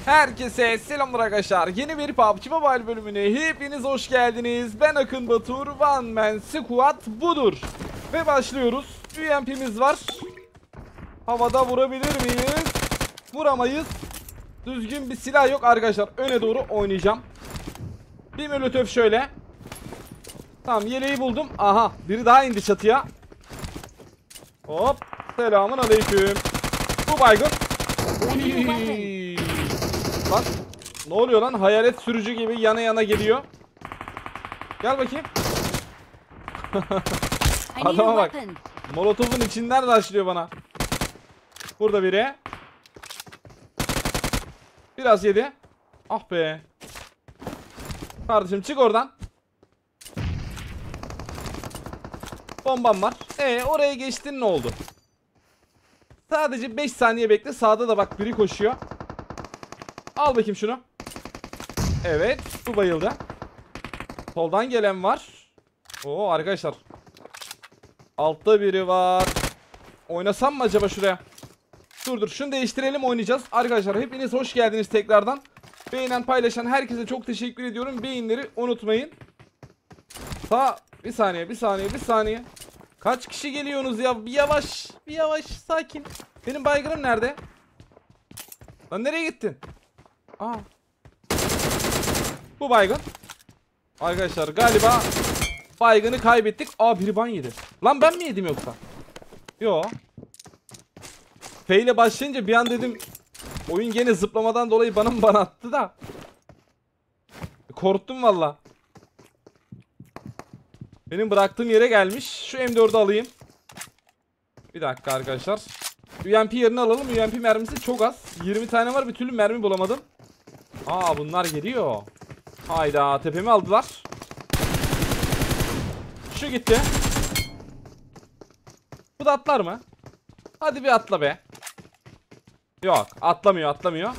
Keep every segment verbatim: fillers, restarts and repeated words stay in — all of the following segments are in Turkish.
Herkese selamlar arkadaşlar. Yeni bir P U B G Mobile bölümüne hepiniz hoş geldiniz. Ben Akın Batur. One Man Squad budur. Ve başlıyoruz. U M P'miz var. Havada vurabilir miyiz? Vuramayız. Düzgün bir silah yok arkadaşlar. Öne doğru oynayacağım. Bir molotof şöyle. Tamam, yeleği buldum. Aha, biri daha indi çatıya. Hop. Selamun aleyküm. Bu baygın. Oy. Lan ne oluyor lan? Hayalet sürücü gibi yana yana geliyor. Gel bakayım. Adama bak. Molotof'un içinden başlıyor bana. Burada biri. Biraz yedi. Ah be. Kardeşim çık oradan. Bombam var. Ee oraya geçtin, ne oldu? Sadece beş saniye bekle. Sağda da bak biri koşuyor. Al bakayım şunu. Evet, bu bayıldı. Soldan gelen var. Oo arkadaşlar. Altta biri var. Oynasam mı acaba şuraya? Dur dur, şunu değiştirelim, oynayacağız. Arkadaşlar hepiniz hoş geldiniz tekrardan. Beğenen paylaşan herkese çok teşekkür ediyorum. Beğenileri unutmayın. Sağ bir saniye bir saniye bir saniye. Kaç kişi geliyorsunuz ya? Bir yavaş bir yavaş, sakin. Benim baygınım nerede? Lan nereye gittin? Aa. Bu baygın. Arkadaşlar galiba baygını kaybettik. Aa, biri ban yedi. Lan ben mi yedim yoksa? Yo. F ile başlayınca bir an dedim oyun gene zıplamadan dolayı bana mı ban attı da. Korktum valla. Benim bıraktığım yere gelmiş. Şu M dördü alayım. Bir dakika arkadaşlar. U M P yerini alalım. U M P mermisi çok az. yirmi tane var, bir türlü mermi bulamadım. Aa, bunlar geliyor. Hayda, tepemi aldılar. Şu gitti. Bu da atlar mı? Hadi bir atla be. Yok, atlamıyor atlamıyor.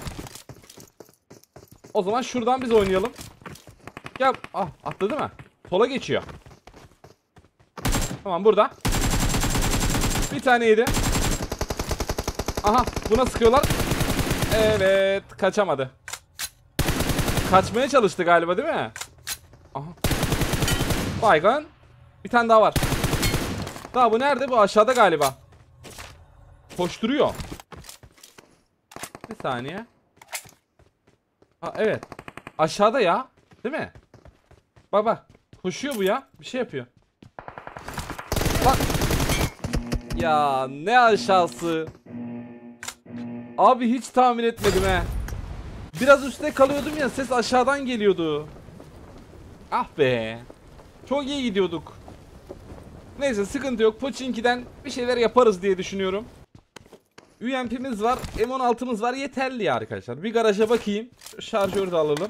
O zaman şuradan biz oynayalım. Gel. Ah, atladı mı? Sola geçiyor. Tamam, burada. Bir tane yedi. Aha, buna sıkıyorlar. Evet, kaçamadı. Kaçmaya çalıştı galiba, değil mi? Aha. Baygın. Bir tane daha var. Daha bu nerede? Bu aşağıda galiba. Koşturuyor. Bir saniye. Ha, evet. Aşağıda ya. Değil mi? Bak bak. Koşuyor bu ya. Bir şey yapıyor. Bak. Ya ne aşağısı. Abi hiç tahmin etmedim he. Biraz üstte kalıyordum ya, ses aşağıdan geliyordu. Ah be. Çok iyi gidiyorduk. Neyse, sıkıntı yok. Pochinki'den bir şeyler yaparız diye düşünüyorum. U M P'miz var. M on altımız var. Yeterli ya arkadaşlar. Bir garaja bakayım. Şarjörü de alalım.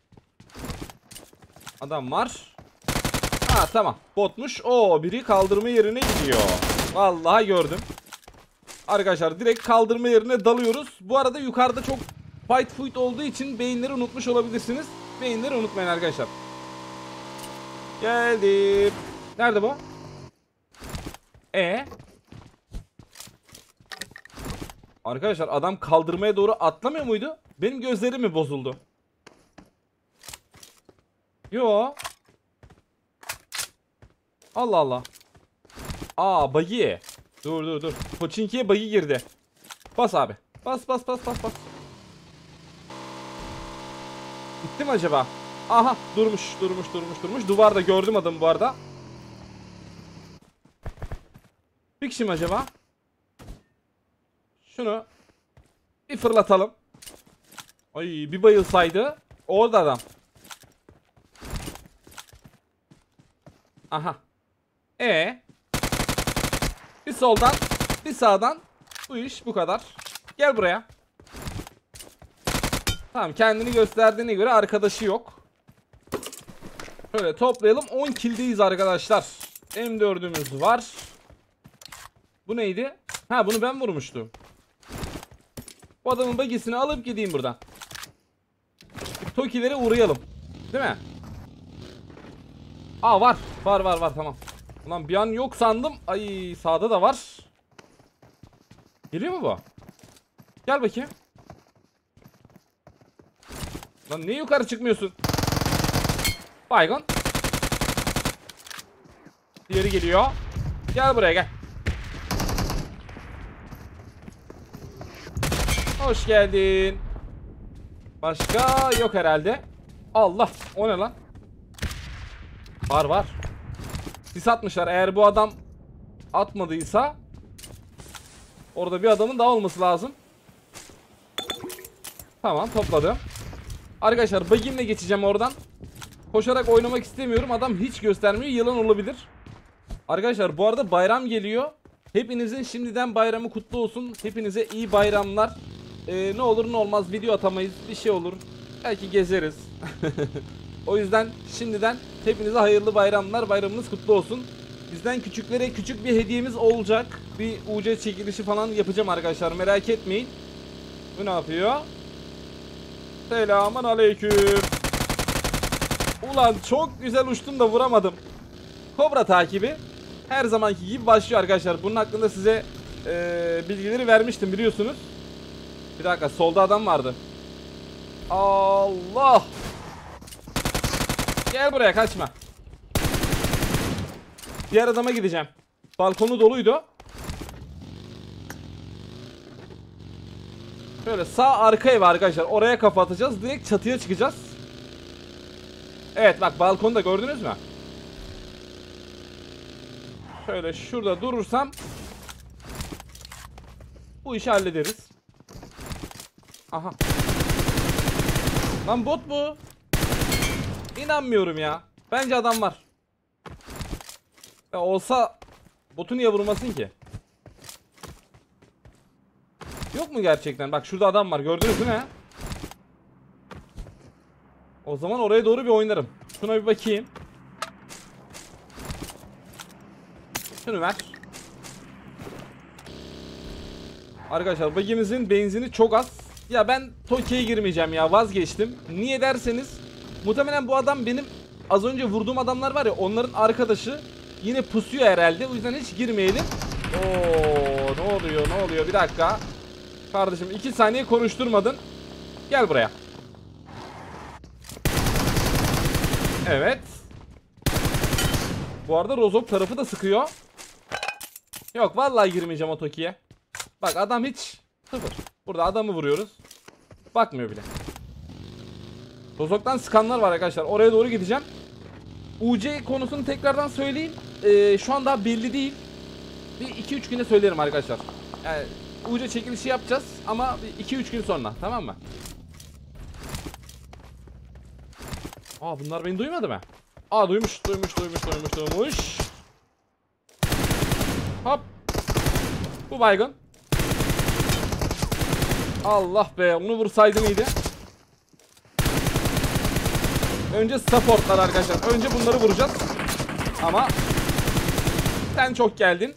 Adam var. Ha tamam. Botmuş. Oo, biri kaldırma yerine gidiyor. Vallahi gördüm. Arkadaşlar direkt kaldırma yerine dalıyoruz. Bu arada yukarıda çok fight food olduğu için beyinleri unutmuş olabilirsiniz. Beyinleri unutmayın arkadaşlar. Geldim. Nerede bu? E. Arkadaşlar adam kaldırmaya doğru atlamıyor muydu? Benim gözlerim mi bozuldu? Yo. Allah Allah. Aa, buggy. Dur dur dur. Pochinki'ye buggy girdi. Bas abi. Bas bas bas bas bas. Gitti mi acaba? Aha, durmuş durmuş durmuş durmuş. Duvarda gördüm adamı bu arada. Bir kişi mi acaba? Şunu bir fırlatalım. Ay, bir bayılsaydı. Orada adam. Aha. E. Bir soldan bir sağdan. Bu iş bu kadar. Gel buraya. Tamam, kendini gösterdiğine göre arkadaşı yok. Şöyle toplayalım. on kill'deyiz arkadaşlar. M dördümüz var. Bu neydi? Ha, bunu ben vurmuştum. Bu adamın bagisini alıp gideyim buradan. Tokilere uğrayalım. Değil mi? Aa, var. Var var var, tamam. Ulan bir an yok sandım. Ay, sağda da var. Geliyor mu bu? Gel bakayım. Lan niye yukarı çıkmıyorsun? Baygın. Diğeri geliyor. Gel buraya gel. Hoş geldin. Başka yok herhalde. Allah, o ne lan? Var var. Sis atmışlar. Eğer bu adam atmadıysa orada bir adamın daha olması lazım. Tamam, topladım. Arkadaşlar bagimle geçeceğim oradan. Koşarak oynamak istemiyorum. Adam hiç göstermiyor. Yılan olabilir. Arkadaşlar bu arada bayram geliyor. Hepinizin şimdiden bayramı kutlu olsun. Hepinize iyi bayramlar. Ee, ne olur ne olmaz video atamayız. Bir şey olur. Belki gezeriz. O yüzden şimdiden hepinize hayırlı bayramlar. Bayramınız kutlu olsun. Bizden küçüklere küçük bir hediyemiz olacak. Bir U C çekilişi falan yapacağım arkadaşlar. Merak etmeyin. Bu ne yapıyor? Selamun aleyküm. Ulan çok güzel uçtum da vuramadım. Kobra takibi her zamanki gibi başlıyor arkadaşlar. Bunun hakkında size ee, bilgileri vermiştim biliyorsunuz. Bir dakika, solda adam vardı. Allah. Gel buraya, kaçma. Diğer adama gideceğim. Balkonu doluydu. Şöyle sağ arka ev arkadaşlar. Oraya kafa atacağız. Direkt çatıya çıkacağız. Evet bak, balkonu da gördünüz mü? Şöyle şurada durursam bu işi hallederiz. Aha. Lan bot bu. İnanmıyorum ya. Bence adam var. Ya olsa botu niye vurmasın ki? Yok mu gerçekten? Bak şurada adam var. Gördünüz mü ne? O zaman oraya doğru bir oynarım. Şuna bir bakayım. Şunu ver. Arkadaşlar bagimizin benzini çok az. Ya ben Tokyo'ya girmeyeceğim ya, vazgeçtim. Niye derseniz muhtemelen bu adam benim az önce vurduğum adamlar var ya, onların arkadaşı. Yine pusuyor herhalde, o yüzden hiç girmeyelim. Oo, ne oluyor ne oluyor, bir dakika. Kardeşim iki saniye konuşturmadın. Gel buraya. Evet. Bu arada Rozok tarafı da sıkıyor. Yok vallahi girmeyeceğim o Toki'ye. Bak adam hiç sıfır. Burada adamı vuruyoruz. Bakmıyor bile. Rozok'tan sıkanlar var arkadaşlar. Oraya doğru gideceğim. U C konusunu tekrardan söyleyeyim. Ee, şu an daha belli değil. Bir iki üç güne söylerim arkadaşlar. Yani U C çekilişi yapacağız ama iki üç gün sonra, tamam mı? Aa, bunlar beni duymadı mı? Aa, duymuş duymuş duymuş duymuş duymuş. Hop. Bu baygın. Allah be, onu vursaydım iyiydi. Önce supportlar arkadaşlar. Önce bunları vuracağız. Ama sen çok geldin.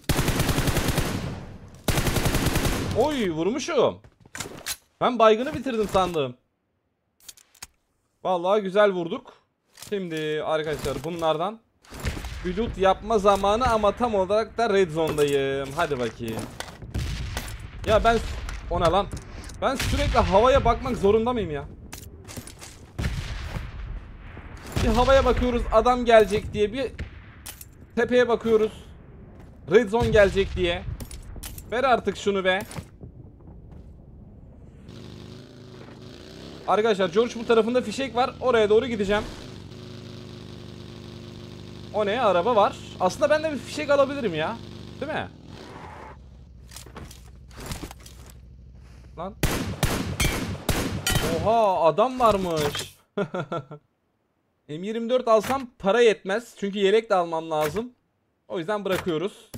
Oy, vurmuşum. Ben baygını bitirdim sandım. Vallahi güzel vurduk. Şimdi arkadaşlar bunlardan bir loot yapma zamanı ama tam olarak da red zone'dayım. Hadi bakayım. Ya ben ona lan. Ben sürekli havaya bakmak zorunda mıyım ya? Bir havaya bakıyoruz adam gelecek diye, bir tepeye bakıyoruz red zone gelecek diye. Ver artık şunu be. Arkadaşlar George bu tarafında fişek var, oraya doğru gideceğim. O ne? Araba var. Aslında ben de bir fişek alabilirim ya. Değil mi? Lan. Oha, adam varmış. M yirmi dört alsam para yetmez. Çünkü yelek de almam lazım. O yüzden bırakıyoruz.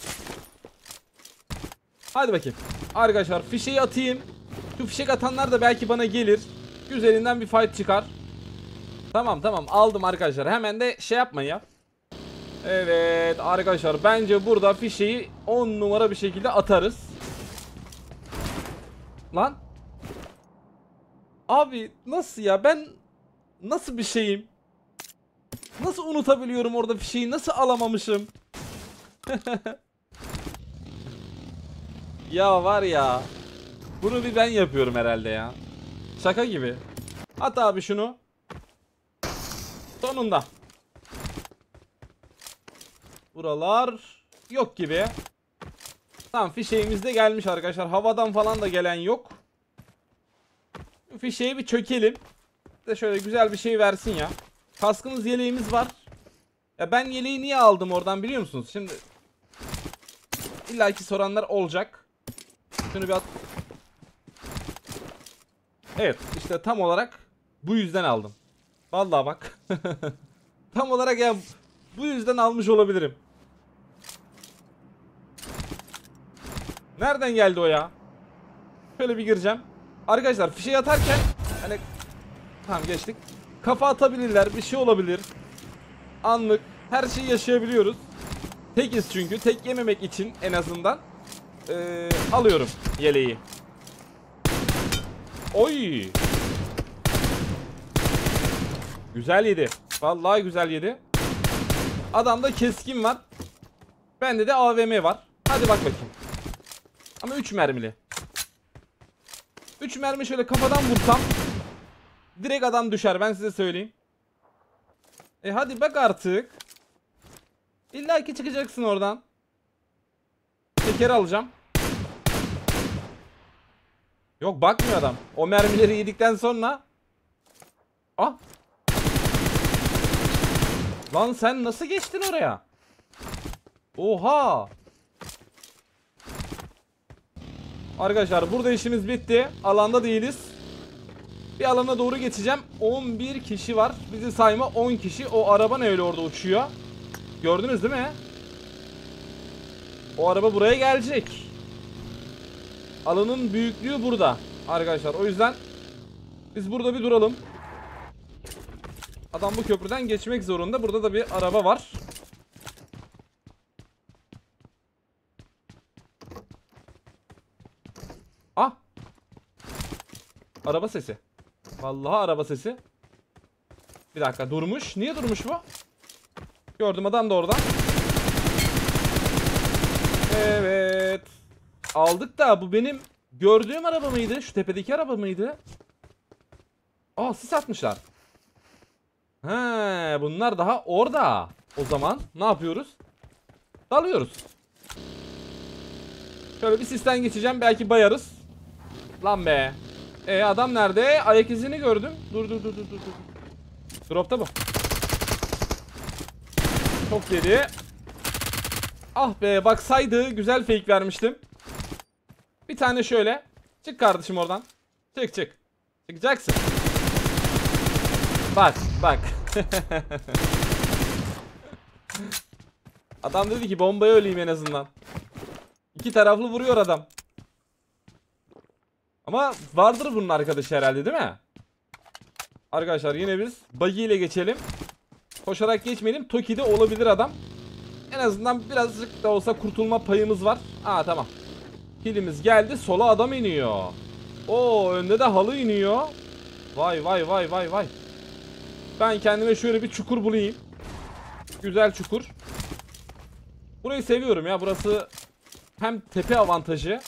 Hadi bakayım. Arkadaşlar fişeği atayım. Şu fişek atanlar da belki bana gelir. Güzelinden bir fight çıkar. Tamam tamam, aldım arkadaşlar. Hemen de şey yapmayın ya. Evet arkadaşlar, bence burada fişeği on numara bir şekilde atarız. Lan. Abi nasıl ya, ben nasıl bir şeyim? Nasıl unutabiliyorum orada fişeği, nasıl alamamışım? Ya var ya, bunu bir ben yapıyorum herhalde ya. Şaka gibi. At abi şunu. Sonunda. Buralar yok gibi. Tamam, fişeğimiz de gelmiş arkadaşlar. Havadan falan da gelen yok. Fişeği bir çökelim. De şöyle güzel bir şey versin ya. Kaskımız, yeleğimiz var. Ya ben yeleği niye aldım oradan biliyor musunuz? Şimdi illaki soranlar olacak. Şunu bir at. Evet, işte tam olarak bu yüzden aldım. Vallahi bak. Tam olarak ya bu yüzden almış olabilirim. Nereden geldi o ya? Şöyle bir gireceğim. Arkadaşlar fişeği atarken hani tamam geçtik. Kafa atabilirler, bir şey olabilir. Anlık her şeyi yaşayabiliyoruz. Tekiz çünkü. Tek yememek için en azından ee, alıyorum yeleği. Oy. Güzel yedi. Vallahi güzel yedi. Adamda keskin var. Bende de A V M var. Hadi bak bakayım. Ama üç mermili. üç mermi şöyle kafadan vursam direkt adam düşer, ben size söyleyeyim. E hadi bak artık. İlla ki çıkacaksın oradan. Teker alacağım. Yok, bakmıyor adam. O mermileri yedikten sonra. Ah. Lan sen nasıl geçtin oraya? Oha. Arkadaşlar burada işimiz bitti. Alanda değiliz. Bir alana doğru geçeceğim. on bir kişi var. Bizi sayma on kişi. O araba ne öyle orada uçuyor? Gördünüz değil mi? O araba buraya gelecek. Alanın büyüklüğü burada arkadaşlar. O yüzden biz burada bir duralım. Adam bu köprüden geçmek zorunda. Burada da bir araba var. Ah. Araba sesi. Vallahi araba sesi. Bir dakika, durmuş. Niye durmuş bu? Gördüm, adam da orada. Evet. Aldık da bu benim gördüğüm araba mıydı? Şu tepedeki araba mıydı? Aa, sis atmışlar. He, bunlar daha orada. O zaman ne yapıyoruz? Dalıyoruz. Şöyle bir sisten geçeceğim, belki bayarız. Lan be. E adam nerede? Ayak izini gördüm. Dur dur dur dur dur. Dropta bu. Çok yedi. Ah be, baksaydı güzel fake vermiştim. Bir tane şöyle. Çık kardeşim oradan. Çık çık. Çıkacaksın. Bak bak. Adam dedi ki bombaya öleyim en azından. İki taraflı vuruyor adam. Ama vardır bunun arkadaşı herhalde, değil mi? Arkadaşlar yine biz buggy ile geçelim. Koşarak geçmeyelim. Toki'de olabilir adam. En azından birazcık da olsa kurtulma payımız var. Aa tamam. Kilimiz geldi. Sola adam iniyor. Oo, önde de halı iniyor. Vay vay vay vay vay. Ben kendime şöyle bir çukur bulayım. Güzel çukur. Burayı seviyorum ya. Burası hem tepe avantajı.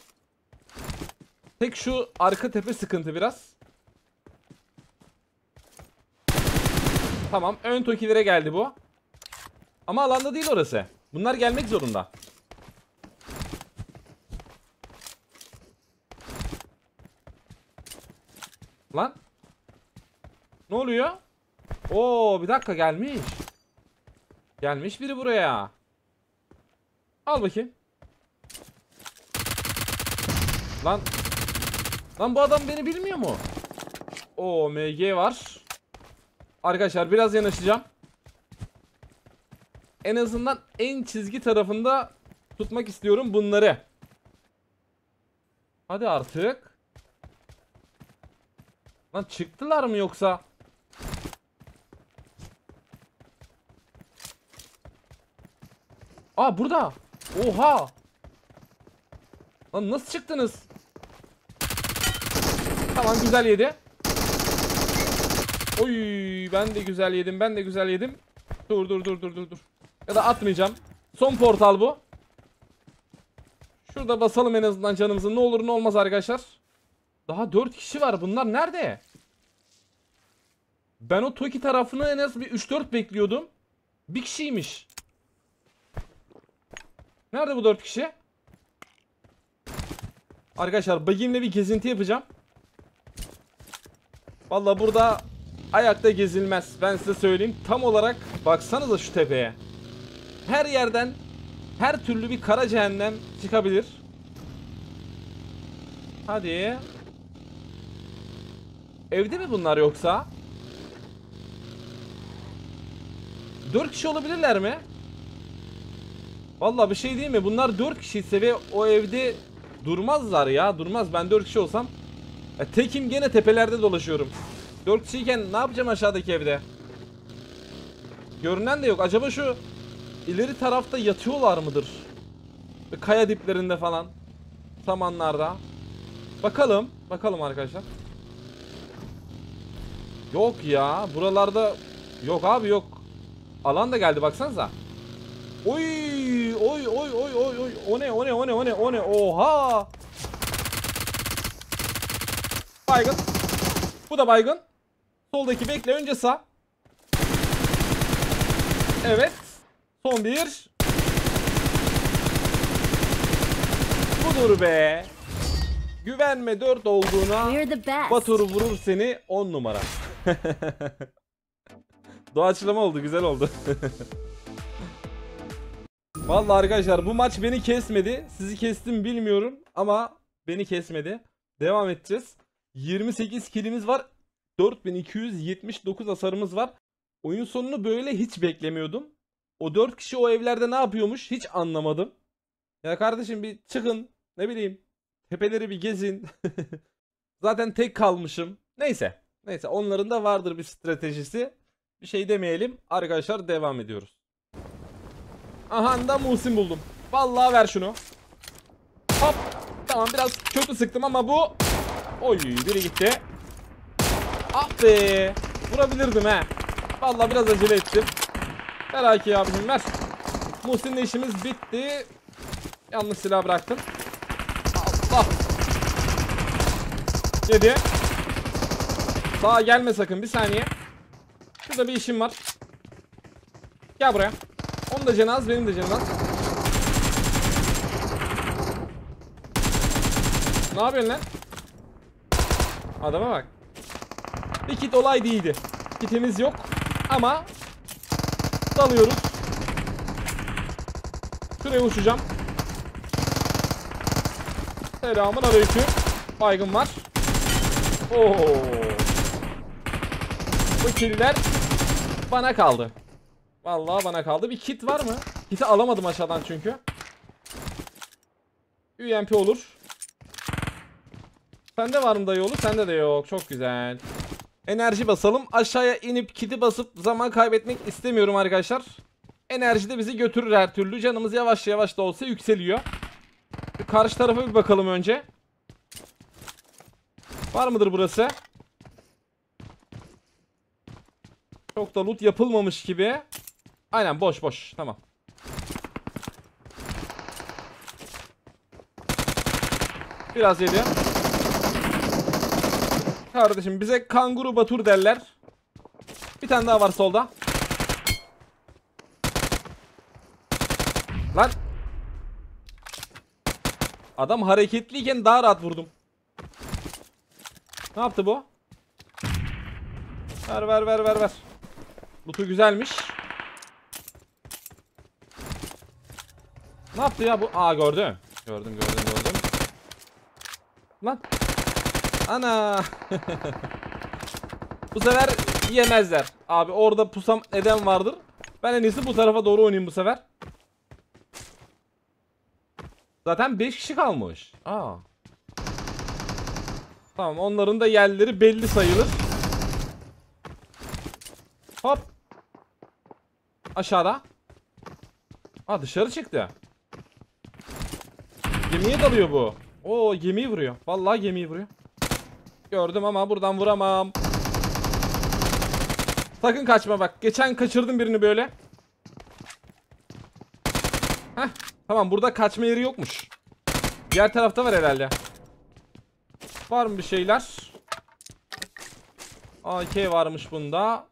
Tek şu arka tepe sıkıntı biraz. Tamam, ön tokilere geldi bu. Ama alanda değil orası. Bunlar gelmek zorunda. Lan. Ne oluyor? Oo, bir dakika, gelmiş. Gelmiş biri buraya. Al bakayım. Lan. Lan bu adam beni bilmiyor mu? Oo, M G var. Arkadaşlar biraz yanaşacağım. En azından en çizgi tarafında tutmak istiyorum bunları. Hadi artık. Lan çıktılar mı yoksa? Aa, burada. Oha. Lan nasıl çıktınız? Tamam, güzel yedi. Oy, ben de güzel yedim. Ben de güzel yedim. Dur dur dur dur dur dur. Ya da atmayacağım. Son portal bu. Şurada basalım en azından canımızı. Ne olur ne olmaz arkadaşlar. Daha dört kişi var. Bunlar nerede? Ben o Toki tarafını en az bir üç dört bekliyordum. Bir kişiymiş. Nerede bu dört kişi? Arkadaşlar bagimle bir gezinti yapacağım. Vallahi burada ayakta gezilmez. Ben size söyleyeyim. Tam olarak baksanıza şu tepeye. Her yerden her türlü bir kara cehennem çıkabilir. Hadi. Evde mi bunlar yoksa? dört kişi olabilirler mi? Vallahi bir şey değil mi? Bunlar dört kişiyse ve o evde durmazlar ya. Durmaz. Ben dört kişi olsam. E, tekim gene tepelerde dolaşıyorum. dört kişiyken ne yapacağım aşağıdaki evde? Görünen de yok. Acaba şu ileri tarafta yatıyorlar mıdır? Kaya diplerinde falan. Samanlarda. Bakalım. Bakalım arkadaşlar. Yok ya. Buralarda yok abi yok. Alan da geldi baksanıza. Oy oy oy oy oy oy. O ne o ne o ne o ne o ne. Oha. Baygın. Bu da baygın. Soldaki bekle, önce sağ. Evet. Son bir. Budur be. Güvenme dört olduğuna. Batur vurur seni on numara. Doğaçlama oldu, güzel oldu. Vallahi arkadaşlar bu maç beni kesmedi. Sizi kestim bilmiyorum ama beni kesmedi. Devam edeceğiz. yirmi sekiz kilimiz var. dört bin iki yüz yetmiş dokuz hasarımız var. Oyun sonunu böyle hiç beklemiyordum. O dört kişi o evlerde ne yapıyormuş hiç anlamadım. Ya kardeşim bir çıkın, ne bileyim, tepeleri bir gezin. Zaten tek kalmışım. Neyse. Neyse, onların da vardır bir stratejisi. Bir şey demeyelim. Arkadaşlar devam ediyoruz. Aha da Muhsin buldum. Vallahi ver şunu. Hop. Tamam, biraz kötü sıktım ama bu. Oy, biri gitti. Ah be. Vurabilirdim he. Vallahi biraz acele ettim. Ver A K'yi abicim, ver. Muhsin'le işimiz bitti. Yanlış silah bıraktım. Allah. Yedi. Sağa gelme sakın, bir saniye. Şurada bir işim var. Gel buraya. Onun da canı az, benim de canım az. Ne yapıyorsun lan? Adama bak. Bir kit olay değildi. Kitimiz yok ama dalıyoruz. Şuraya uçacağım. Selamun aleyküm. Baygın var. Oo. Bu killer bana kaldı. Vallahi bana kaldı. Bir kit var mı? Kiti alamadım aşağıdan çünkü. U M P olur. Sende var mı dayıoğlu? Sende de yok. Çok güzel. Enerji basalım. Aşağıya inip kiti basıp zaman kaybetmek istemiyorum arkadaşlar. Enerji de bizi götürür her türlü. Canımız yavaş yavaş da olsa yükseliyor. Bir karşı tarafa bir bakalım önce. Var mıdır burası? Çok da loot yapılmamış gibi. Aynen, boş boş. Tamam. Biraz yedi. Kardeşim bize kanguru batur derler. Bir tane daha var solda. Lan. Adam hareketliyken daha rahat vurdum. Ne yaptı bu? Ver ver ver ver ver. Loot'u güzelmiş. Ne yaptı ya bu? Aa, gördüm. Gördüm gördüm gördüm. Lan. Ana. Bu sefer yemezler. Abi orada pusam neden vardır? Ben en iyisi bu tarafa doğru oynayayım bu sefer. Zaten beş kişi kalmış. Aa. Tamam, onların da yerleri belli sayılır. Hop. Aşağıda. Aa, dışarı çıktı. Gemiye dalıyor bu. Oo, gemiyi vuruyor. Vallahi gemiyi vuruyor. Gördüm ama buradan vuramam. Sakın kaçma bak. Geçen kaçırdım birini böyle. Heh. Tamam, burada kaçma yeri yokmuş. Diğer tarafta var herhalde. Var mı bir şeyler? A K varmış bunda.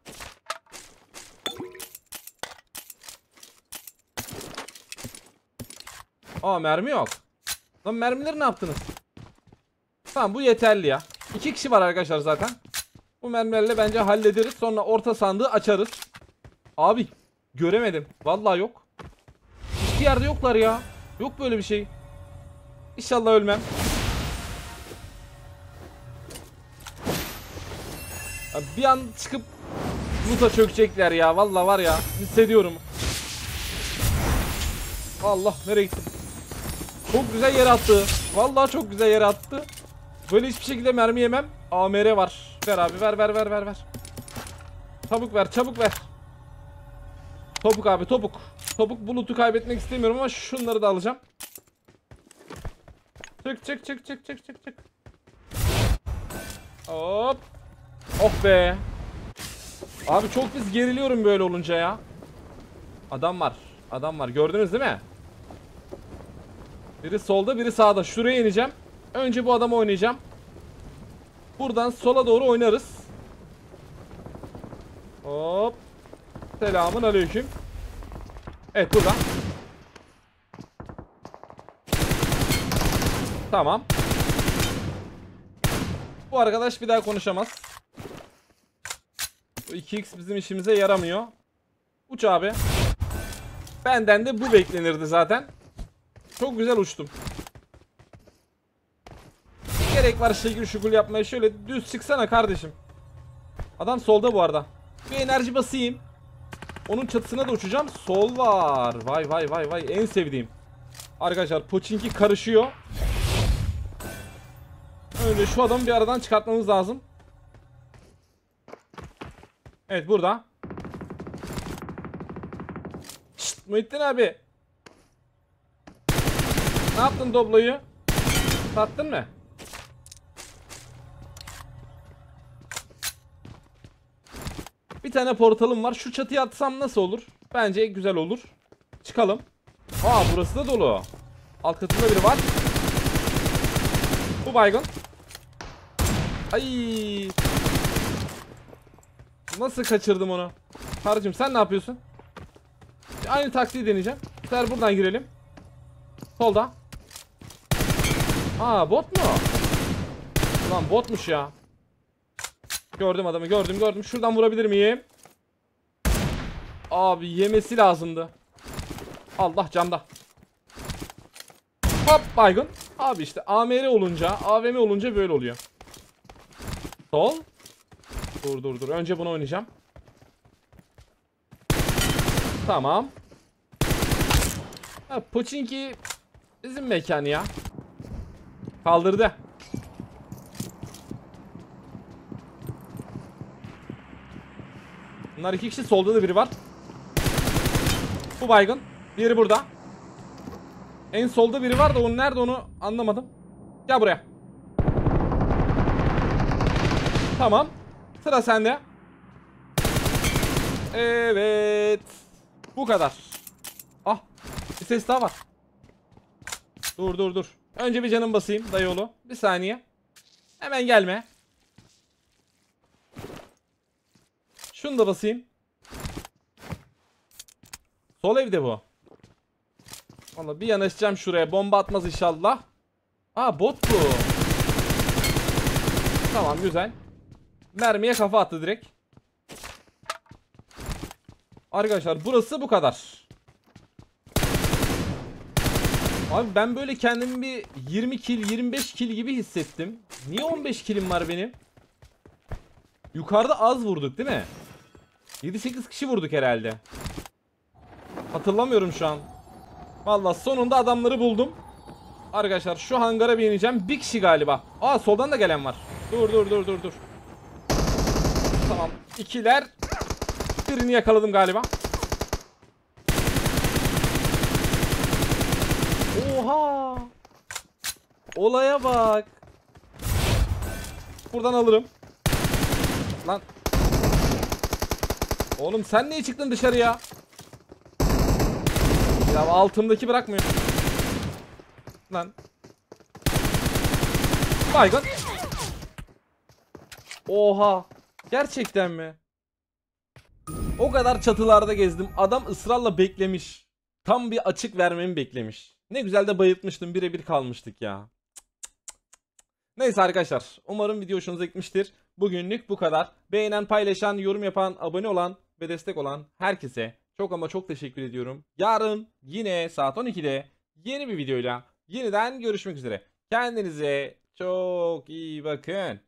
Aa, mermi yok. Lan mermileri ne yaptınız? Tamam, bu yeterli ya. İki kişi var arkadaşlar zaten. Bu mermilerle bence hallederiz. Sonra orta sandığı açarız. Abi göremedim. Vallahi yok. Hiçbir yerde yoklar ya. Yok böyle bir şey. İnşallah ölmem. Ya bir an çıkıp loot'a çökecekler ya. Vallahi var ya. Hissediyorum. Allah, nereye gittim? Çok güzel yere attı. Vallahi çok güzel yere attı. Böyle hiçbir şekilde mermi yemem. A M R var. Ver abi, ver ver ver ver ver. Çabuk ver, çabuk ver. Topuk abi, topuk. Topuk, bulutu kaybetmek istemiyorum ama şunları da alacağım. Çık çık çık çık çık çık çık. Hop. Oh be. Abi çok biz geriliyorum böyle olunca ya. Adam var. Adam var. Gördünüz değil mi? Biri solda, biri sağda. Şuraya ineceğim. Önce bu adamı oynayacağım. Buradan sola doğru oynarız. Hop. Selamun aleyküm. Evet, burada. Tamam. Bu arkadaş bir daha konuşamaz. Bu iki x bizim işimize yaramıyor. Uç abi. Benden de bu beklenirdi zaten. Çok güzel uçtum. Gerek var şekil şukul yapmaya. Şöyle düz çıksana kardeşim. Adam solda bu arada. Bir enerji basayım. Onun çatısına da uçacağım. Sol var. Vay vay vay vay. En sevdiğim. Arkadaşlar Pochinki karışıyor. Önce şu adamı bir aradan çıkartmamız lazım. Evet, burada. Şşt Muhittin abi. Ne yaptın Doblo'yu? Sattın mı? Bir tane portalım var. Şu çatıya atsam nasıl olur? Bence güzel olur. Çıkalım. Aa, burası da dolu. Alt katında biri var. Bu baygın. Ay. Nasıl kaçırdım onu? Karıcığım sen ne yapıyorsun? Aynı taktiği deneyeceğim. Bu sefer buradan girelim. Solda. Aa, bot mu? Ulan botmuş ya. Gördüm adamı, gördüm gördüm. Şuradan vurabilir miyim? Abi yemesi lazımdı. Allah, camda. Hop, baygın. Abi işte A M R olunca, A V M olunca böyle oluyor. Sol. Dur dur dur. Önce bunu oynayacağım. Tamam. Ha, Pochinki bizim mekan ya. Kaldırdı. Bunlar iki kişi, solda da biri var. Bu baygın. Diğeri burada. En solda biri var da onun nerede onu anlamadım. Gel buraya. Tamam. Sıra sende. Evet. Bu kadar. Ah. Bir ses daha var. Dur dur dur. Önce bir canım basayım dayıoğlu. Bir saniye. Hemen gelme. Şunu da basayım. Sol evde bu. Vallahi bir yanaşacağım şuraya. Bomba atmaz inşallah. Aa, bot bu. Tamam, güzel. Mermiye kafa attı direkt. Arkadaşlar burası bu kadar. Abi ben böyle kendimi bir yirmi kill yirmi beş kill gibi hissettim. Niye on beş killim var benim? Yukarıda az vurduk değil mi? yedi sekiz kişi vurduk herhalde. Hatırlamıyorum şu an. Vallahi sonunda adamları buldum. Arkadaşlar şu hangara bir ineceğim. Bir kişi galiba. Aa, soldan da gelen var. Dur dur dur dur dur. Tamam. İkiler. Birini yakaladım galiba. Oha. Olaya bak. Buradan alırım. Lan. Oğlum sen niye çıktın dışarıya? Ya altımdaki bırakmıyor. Lan. Baygın. Oha. Gerçekten mi? O kadar çatılarda gezdim. Adam ısrarla beklemiş. Tam bir açık vermemi beklemiş. Ne güzel de bayıltmıştım. Birebir kalmıştık ya. Neyse arkadaşlar. Umarım video hoşunuza gitmiştir. Bugünlük bu kadar. Beğenen, paylaşan, yorum yapan, abone olan ve destek olan herkese çok ama çok teşekkür ediyorum. Yarın yine saat on ikide yeni bir videoyla yeniden görüşmek üzere. Kendinize çok iyi bakın.